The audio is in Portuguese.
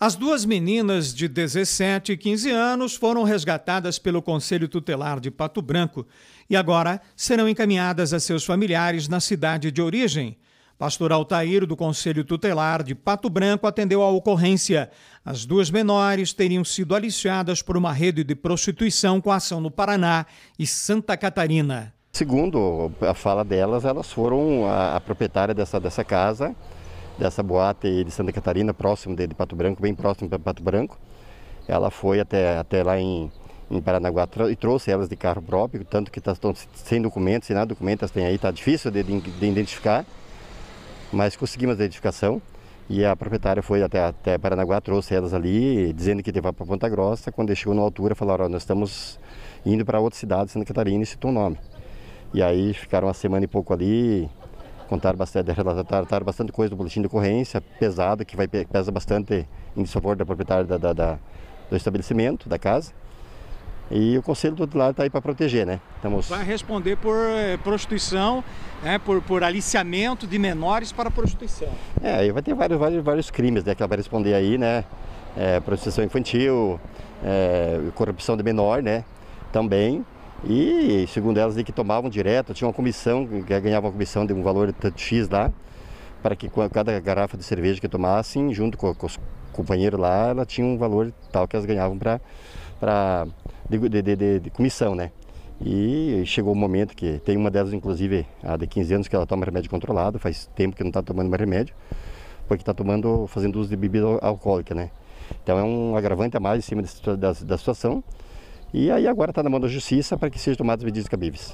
As duas meninas de 17 e 15 anos foram resgatadas pelo Conselho Tutelar de Pato Branco e agora serão encaminhadas a seus familiares na cidade de origem. Pastor Altair, do Conselho Tutelar de Pato Branco, atendeu à ocorrência. As duas menores teriam sido aliciadas por uma rede de prostituição com ação no Paraná e Santa Catarina. Segundo a fala delas, elas foram a proprietária dessa casa, dessa boate de Santa Catarina, próximo de Pato Branco, bem próximo de Pato Branco. Ela foi até lá em Paranaguá e trouxe elas de carro próprio, tanto que estão sem documentos, sem nada de documentos tem aí, está difícil de identificar, mas conseguimos a identificação. E a proprietária foi até Paranaguá, trouxe elas ali, dizendo que ia para Ponta Grossa. Quando chegou na altura, falaram: nós estamos indo para outra cidade, Santa Catarina, e citou o nome. E aí ficaram uma semana e pouco ali. Relataram bastante coisa do boletim de ocorrência, pesado, que pesa bastante em desfavor da proprietária do estabelecimento, da casa. E o Conselho Tutelar está aí para proteger, né? Vai responder por prostituição, né? por aliciamento de menores para prostituição. Aí vai ter vários crimes, né, que ela vai responder aí, né? Prostituição infantil, corrupção de menor, né? Também. E, segundo elas, que tomavam direto, tinha uma comissão, que ganhava uma comissão de um valor X lá, para que cada garrafa de cerveja que tomassem, junto com os companheiros lá, ela tinha um valor tal que elas ganhavam de comissão, né? E chegou o momento que tem uma delas, inclusive, há de 15 anos, que ela toma remédio controlado, faz tempo que não está tomando mais remédio, porque está fazendo uso de bebida alcoólica, né? Então é um agravante a mais em cima da situação. E aí agora está na mão da justiça para que sejam tomadas medidas cabíveis.